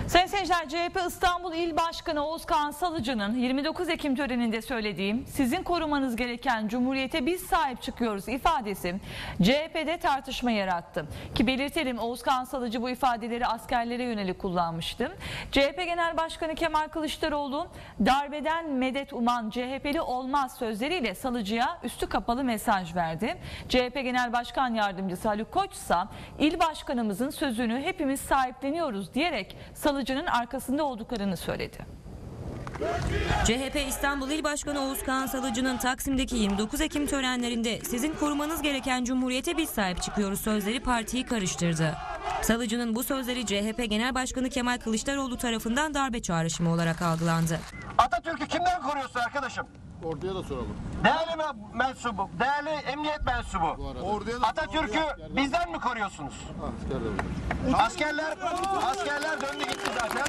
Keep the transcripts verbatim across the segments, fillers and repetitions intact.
Sayın seyirciler, C H P İstanbul İl Başkanı Oğuzkan Salıcı'nın yirmi dokuz Ekim töreninde söylediğim "sizin korumanız gereken Cumhuriyete biz sahip çıkıyoruz" ifadesi C H P'de tartışma yarattı. Ki belirtelim, Oğuzkan Salıcı bu ifadeleri askerlere yönelik kullanmıştı. C H P Genel Başkanı Kemal Kılıçdaroğlu "darbeden medet uman C H P'li olmaz" sözleriyle Salıcı'ya üstü kapalı mesaj verdi. C H P Genel Başkan Yardımcısı Haluk Koç ise "İl Başkanımızın sözünü hepimiz sahipleniyoruz" diyerek Salıcı'nın arkasında olduklarını söyledi. C H P İstanbul İl Başkanı Oğuzkan Salıcı'nın Taksim'deki yirmi dokuz Ekim törenlerinde "sizin korumanız gereken Cumhuriyete biz sahip çıkıyoruz" sözleri partiyi karıştırdı. Salıcı'nın bu sözleri C H P Genel Başkanı Kemal Kılıçdaroğlu tarafından darbe çağrışımı olarak algılandı. Atatürk'ü kimden koruyorsun arkadaşım? Orduya da soralım. Değerli mensubu, değerli emniyet mensubu. Orduya da Atatürk'ü bizden mi koruyorsunuz? Askerler, askerler döndü gitti zaten.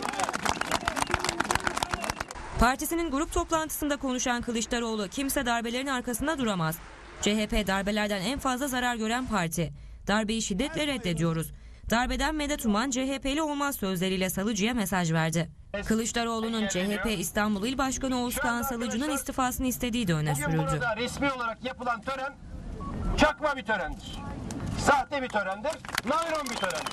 Partisinin grup toplantısında konuşan Kılıçdaroğlu "kimse darbelerin arkasında duramaz. C H P darbelerden en fazla zarar gören parti. Darbeyi şiddetle reddediyoruz. Darbeden medet uman C H P'li olmaz" sözleriyle Salıcı'ya mesaj verdi. Kılıçdaroğlu'nun C H P İstanbul İl Başkanı Oğuzkan Salıcı'nın istifasını istediği de öne Bugün sürüldü. burada resmi olarak yapılan tören çakma bir törendir. Sahte bir törendir. Nayron bir törendir.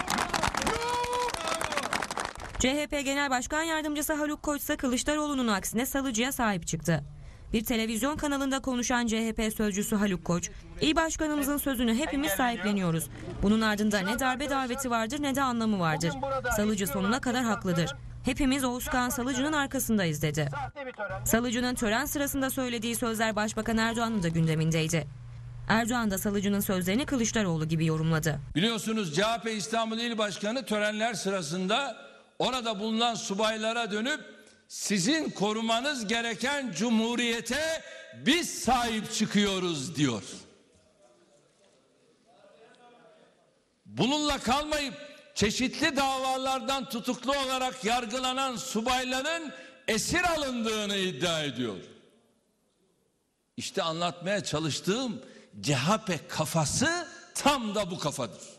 C H P Genel Başkan Yardımcısı Haluk Koç ise Kılıçdaroğlu'nun aksine Salıcı'ya sahip çıktı. Bir televizyon kanalında konuşan C H P sözcüsü Haluk Koç, "İl Başkanımızın sözünü hepimiz sahipleniyoruz. Bunun ardında ne darbe daveti vardır ne de anlamı vardır. Salıcı sonuna kadar haklıdır. Hepimiz Oğuzkan Salıcı'nın arkasındayız" dedi. Salıcı'nın tören sırasında söylediği sözler Başbakan Erdoğan'ın da gündemindeydi. Erdoğan da Salıcı'nın sözlerini Kılıçdaroğlu gibi yorumladı. Biliyorsunuz C H P İstanbul İl Başkanı törenler sırasında orada bulunan subaylara dönüp "sizin korumanız gereken Cumhuriyete biz sahip çıkıyoruz" diyor. Bununla kalmayıp çeşitli davalardan tutuklu olarak yargılanan subayların esir alındığını iddia ediyor. İşte anlatmaya çalıştığım C H P kafası tam da bu kafadır.